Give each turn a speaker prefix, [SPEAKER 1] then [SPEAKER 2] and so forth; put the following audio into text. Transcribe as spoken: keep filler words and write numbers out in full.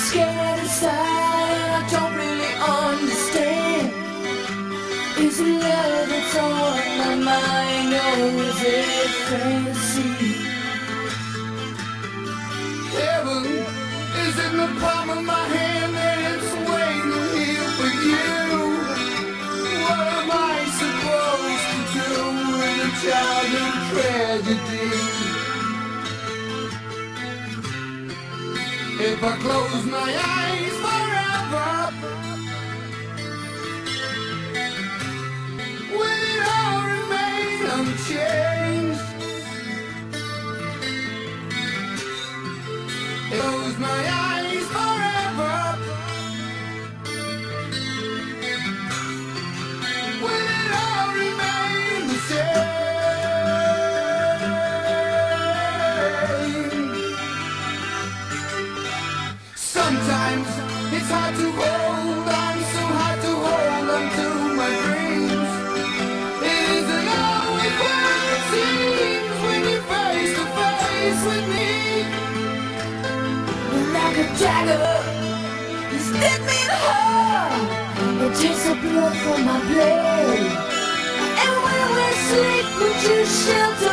[SPEAKER 1] scared inside and I don't really understand. Is it love that's on my mind, or is it fantasy?
[SPEAKER 2] Heaven is in the palm of my hand and it's waiting here for you. What am I supposed to do with a childhood tragedy? If I close my eyes forever, will it all remain unchanged? Close my eyes forever, will it all remain the same? Sometimes it's hard to hold on, so hard to hold on to my dreams. It isn't always what it seems when you're face to face with me.
[SPEAKER 1] Like a dagger, you stab me in the heart. It takes the blood from my blade. And when we sleep, would you shelter